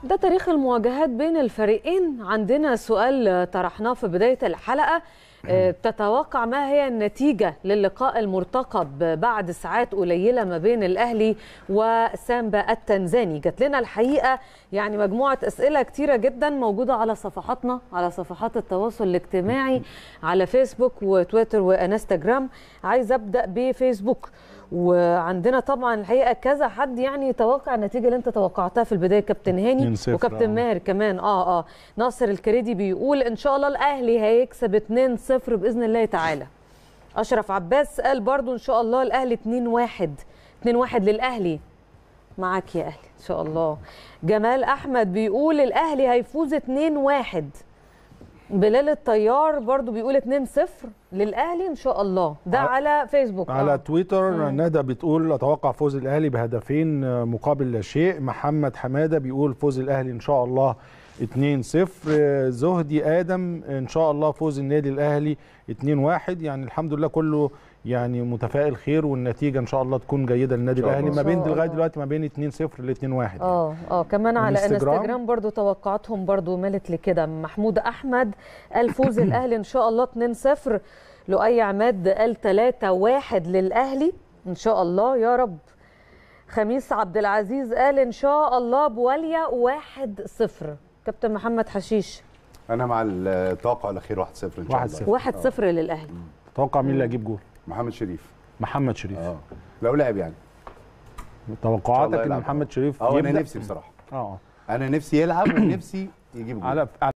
ده تاريخ المواجهات بين الفريقين. عندنا سؤال طرحناه في بداية الحلقة، تتوقع ما هي النتيجة للقاء المرتقب بعد ساعات قليلة ما بين الأهلي وسامبا التنزاني؟ جات لنا الحقيقة يعني مجموعة أسئلة كتيرة جدا موجودة على صفحاتنا، على صفحات التواصل الاجتماعي، على فيسبوك وتويتر وانستجرام. عايز أبدأ بفيسبوك، وعندنا طبعا الحقيقه كذا حد يعني يتوقع النتيجه اللي انت توقعتها في البدايه، كابتن هاني وكابتن ماهر كمان. ناصر الكريدي بيقول ان شاء الله الاهلي هيكسب 2-0 باذن الله تعالى. اشرف عباس قال برضو ان شاء الله الاهلي 2-1 للاهلي. معاك يا اهلي ان شاء الله. جمال احمد بيقول الاهلي هيفوز 2-1. بلال الطيار برضو بيقول 2-0 للأهلي إن شاء الله. ده على فيسبوك. على تويتر ندى بتقول أتوقع فوز الأهلي بهدفين مقابل لا شيء. محمد حمادة بيقول فوز الأهلي إن شاء الله 2-0. زهدي آدم إن شاء الله فوز النادي الأهلي 2-1. يعني الحمد لله كله يعني متفائل خير، والنتيجه ان شاء الله تكون جيده للنادي الاهلي ما بين لغايه دلوقتي ما بين 2-0 ل 2-1. كمان على انستجرام برضو توقعاتهم برضو مالت لكده. محمود احمد قال فوز الاهلي ان شاء الله 2-0. لؤي عماد قال 3-1 للاهلي ان شاء الله يا رب. خميس عبد العزيز قال ان شاء الله بواليا 1-0. كابتن محمد حشيش؟ انا مع التوقع الاخير 1-0 ان شاء الله. 1-0 للاهلي. توقع مين اللي هيجيب جول؟ محمد شريف. محمد شريف لو لعب يعني. توقعاتك ان محمد شريف انا نفسي بصراحه انا نفسي يلعب ونفسي يجيب جول.